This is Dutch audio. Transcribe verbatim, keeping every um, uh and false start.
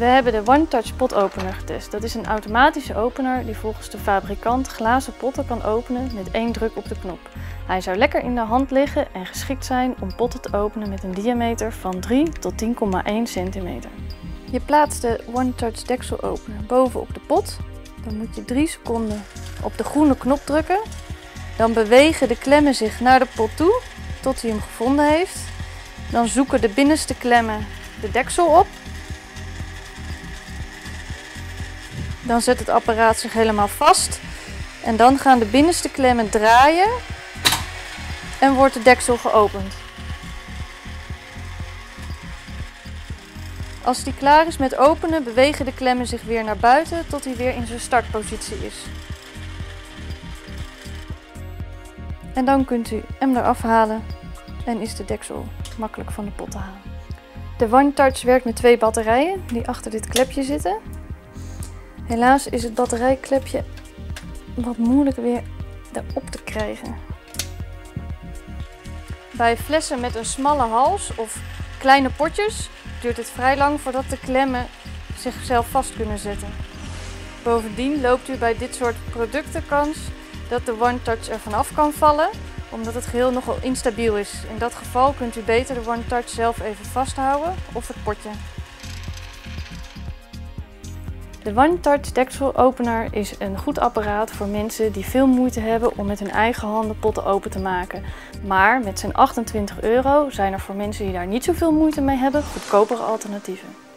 We hebben de One Touch potopener getest. Dat is een automatische opener die volgens de fabrikant glazen potten kan openen met één druk op de knop. Hij zou lekker in de hand liggen en geschikt zijn om potten te openen met een diameter van drie tot tien komma één centimeter. Je plaatst de One Touch dekselopener bovenop de pot. Dan moet je drie seconden op de groene knop drukken. Dan bewegen de klemmen zich naar de pot toe tot hij hem gevonden heeft. Dan zoeken de binnenste klemmen de deksel op. Dan zet het apparaat zich helemaal vast. En dan gaan de binnenste klemmen draaien en wordt de deksel geopend. Als die klaar is met openen, bewegen de klemmen zich weer naar buiten tot hij weer in zijn startpositie is. En dan kunt u hem eraf halen en is de deksel makkelijk van de pot te halen. De One Touch werkt met twee batterijen die achter dit klepje zitten. Helaas is het batterijklepje wat moeilijk weer erop te krijgen. Bij flessen met een smalle hals of kleine potjes duurt het vrij lang voordat de klemmen zichzelf vast kunnen zetten. Bovendien loopt u bij dit soort producten kans dat de One Touch er vanaf kan vallen, omdat het geheel nogal instabiel is. In dat geval kunt u beter de One Touch zelf even vasthouden of het potje. De One Touch dekselopener is een goed apparaat voor mensen die veel moeite hebben om met hun eigen handen potten open te maken. Maar met zijn achtentwintig euro zijn er voor mensen die daar niet zoveel moeite mee hebben goedkopere alternatieven.